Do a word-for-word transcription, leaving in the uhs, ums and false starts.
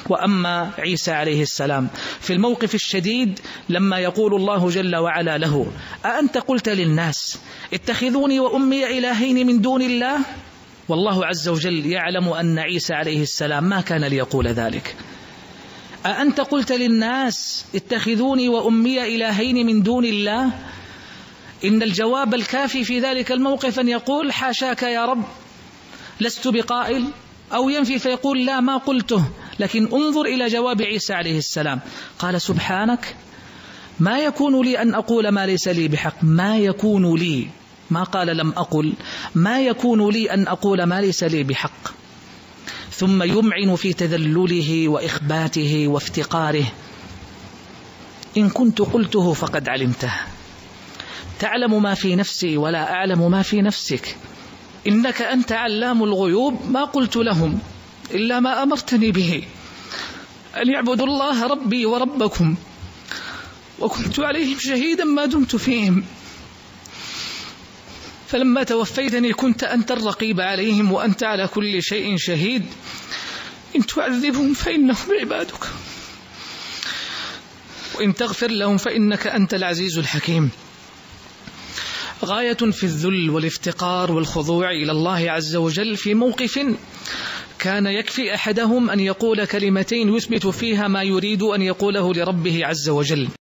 وأما عيسى عليه السلام في الموقف الشديد لما يقول الله جل وعلا له: أأنت قلت للناس اتخذوني وأمي إلهين من دون الله؟ والله عز وجل يعلم أن عيسى عليه السلام ما كان ليقول ذلك. أأنت قلت للناس اتخذوني وأمي إلهين من دون الله؟ إن الجواب الكافي في ذلك الموقف أن يقول: حاشاك يا رب، لست بقائل، أو ينفي فيقول: لا ما قلته. لكن انظر إلى جواب عيسى عليه السلام، قال: سبحانك ما يكون لي أن أقول ما ليس لي بحق. ما يكون لي، ما قال لم أقل، ما يكون لي أن أقول ما ليس لي بحق. ثم يمعن في تذلله وإخباته وافتقاره: إن كنت قلته فقد علمته، تعلم ما في نفسي ولا أعلم ما في نفسك، إنك أنت علام الغيوب، ما قلت لهم إلا ما أمرتني به، أن يعبدوا الله ربي وربكم، وكنت عليهم شهيدا ما دمت فيهم، فلما توفيتني كنت أنت الرقيب عليهم وأنت على كل شيء شهيد، إن تعذبهم فإنهم عبادك وإن تغفر لهم فإنك أنت العزيز الحكيم. غاية في الذل والافتقار والخضوع إلى الله عز وجل في موقف كان يكفي أحدهم أن يقول كلمتين يثبت فيها ما يريد أن يقوله لربه عز وجل: